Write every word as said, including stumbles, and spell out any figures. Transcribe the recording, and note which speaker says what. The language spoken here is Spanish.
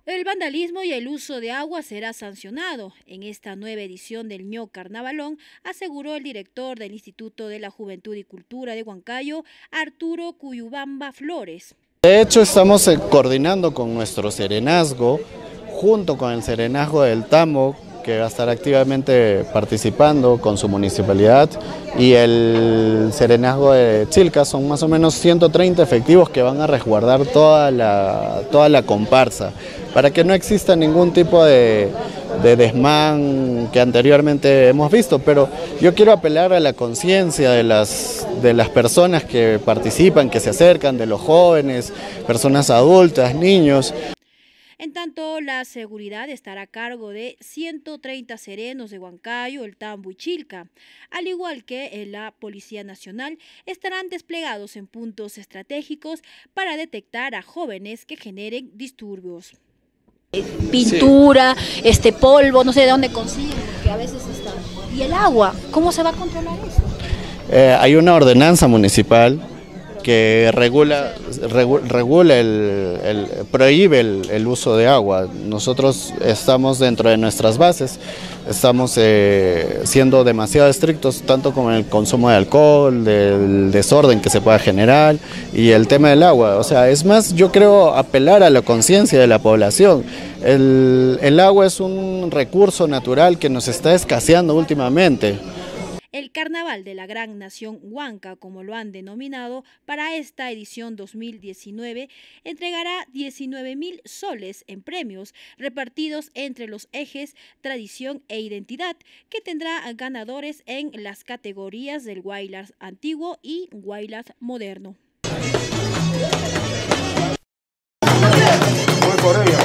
Speaker 1: El vandalismo y el uso de agua será sancionado en esta nueva edición del Ño Carnavalón, aseguró el director del Instituto de la Juventud y Cultura de Huancayo, Arturo Cuyubamba Flores.
Speaker 2: De hecho, estamos eh, coordinando con nuestro serenazgo, junto con el serenazgo del Tambo, que va a estar activamente participando con su municipalidad, y el serenazgo de Chilca. Son más o menos ciento treinta efectivos que van a resguardar toda la, toda la comparsa, para que no exista ningún tipo de, de desmán que anteriormente hemos visto. Pero yo quiero apelar a la conciencia de las, de las personas que participan, que se acercan, de los jóvenes, personas adultas, niños.
Speaker 1: En tanto, la seguridad estará a cargo de ciento treinta serenos de Huancayo, El Tambo y Chilca, al igual que la Policía Nacional. Estarán desplegados en puntos estratégicos para detectar a jóvenes que generen disturbios.
Speaker 3: Pintura, sí. este polvo, no sé de dónde consiguen, porque a veces está. ¿Y el agua? ¿Cómo se va a controlar eso?
Speaker 2: Eh, hay una ordenanza municipal que regula, regu, regula el, el, prohíbe el, el uso de agua. Nosotros estamos dentro de nuestras bases, estamos eh, siendo demasiado estrictos tanto con el consumo de alcohol, del desorden que se pueda generar y el tema del agua. O sea, es más, yo creo apelar a la conciencia de la población. El, el agua es un recurso natural que nos está escaseando últimamente.
Speaker 1: El Carnaval de la Gran Nación Huanca, como lo han denominado, para esta edición dos mil diecinueve, entregará diecinueve mil soles en premios repartidos entre los ejes Tradición e Identidad, que tendrá ganadores en las categorías del Huaylas Antiguo y Huaylas Moderno.
Speaker 4: Muy por ello.